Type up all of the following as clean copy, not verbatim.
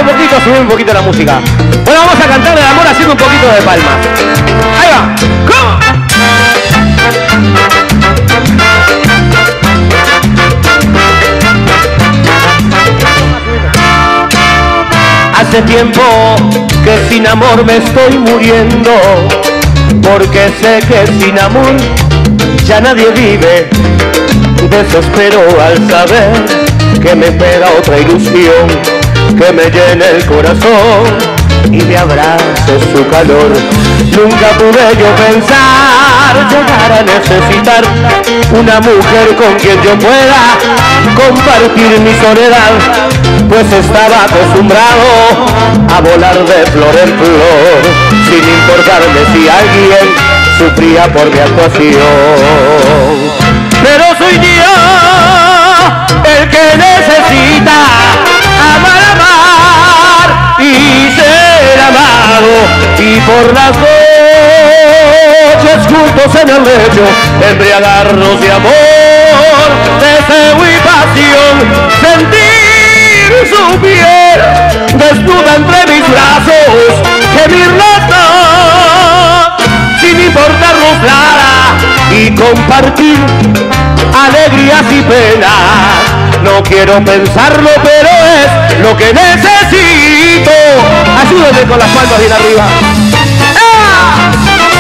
un poquito, subir un poquito la música. Bueno, vamos a cantar el amor haciendo un poquito de palmas. Ahí va. ¿Cómo? Hace tiempo que sin amor me estoy muriendo, porque sé que sin amor ya nadie vive. Desespero al saber que me espera otra ilusión que me llene el corazón y me abrace su calor. Nunca pude yo pensar llegar a necesitar una mujer con quien yo pueda compartir mi soledad, pues estaba acostumbrado a volar de flor en flor, sin importarme si alguien sufría por mi actuación. Pero soy yo el que necesita amar, amar y ser amado, y por las noches juntos en el lecho embriagarnos de amor, deseo y pasión, sentir su piel desnuda entre mis brazos, gemir los dos sin importarnos nada y compartir alegrías y penas. No quiero pensarlo, pero es lo que necesito. Ayúdenme con las palmas bien arriba. ¡Ah!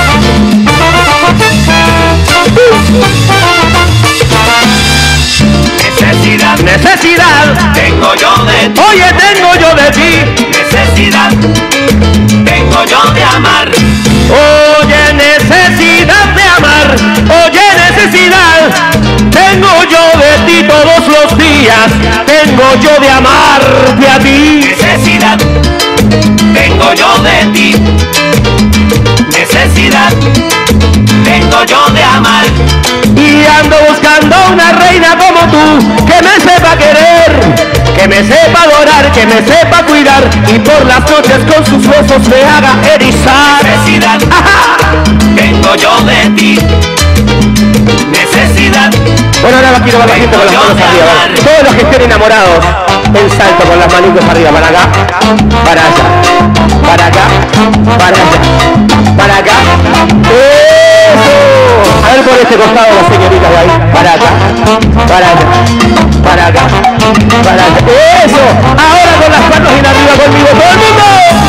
Necesidad, necesidad tengo yo de ti. Oye, tengo yo de ti. Necesidad, tengo yo de amar. Oye, necesidad de amar. Oye, necesidad tengo yo de ti todos los días. Tengo yo de amarte a ti. Necesidad, tengo yo de ti. Necesidad, tengo yo de amar. Y ando buscando una reina como tú, que me sepa querer, que me sepa adorar, que me sepa cuidar, y por las noches con sus besos me haga erizar. Necesidad, tengo yo de ti. Necesidad. Bueno, ahora quiero ver la gente con las manos arriba. ¿Vale? Todos los que estén enamorados, el salto con las manitos arriba, para acá, para allá, para acá, para allá, para acá. ¡Eso! A ver por este costado las señoritas de ahí, para acá, para allá, para acá, para allá. ¡Eso! Ahora con las manos bien arriba conmigo, todo el mundo.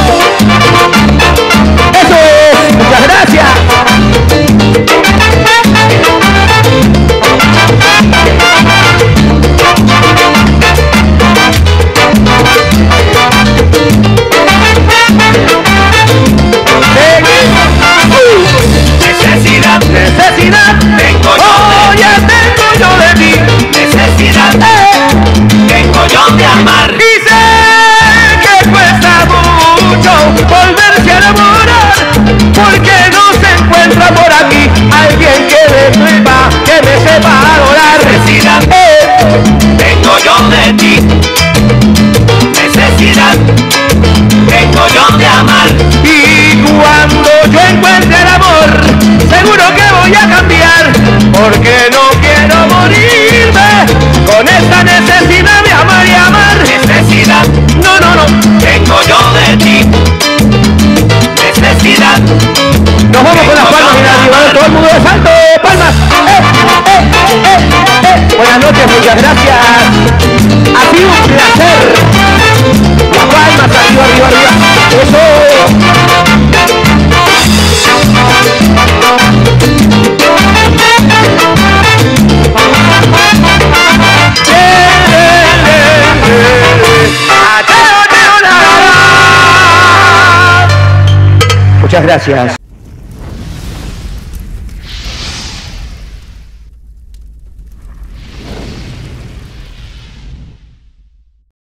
¡Eso es! ¡Muchas gracias! Necesidad, necesidad tengo yo de ti. Oye, tengo yo de ti. Necesidad, tengo yo de amar. Y sé que cuesta mucho volverse a enamorar, porque no se encuentra por aquí alguien que me sepa, que me sepa adorar. Necesidad, tengo yo de ti. Necesidad, tengo yo de amar. Y cuando yo encuentre el amor, seguro que voy a cambiar, porque no quiero morirme con esta necesidad de amar y amar. Necesidad, No, no, no. tengo yo de ti. Necesidad, Nos vamos con las palmas en arriba, todo el mundo de salto, palmas. Buenas noches, muchas gracias. Ha sido un placer. Las palmas arriba, arriba, arriba. Eso. Muchas gracias.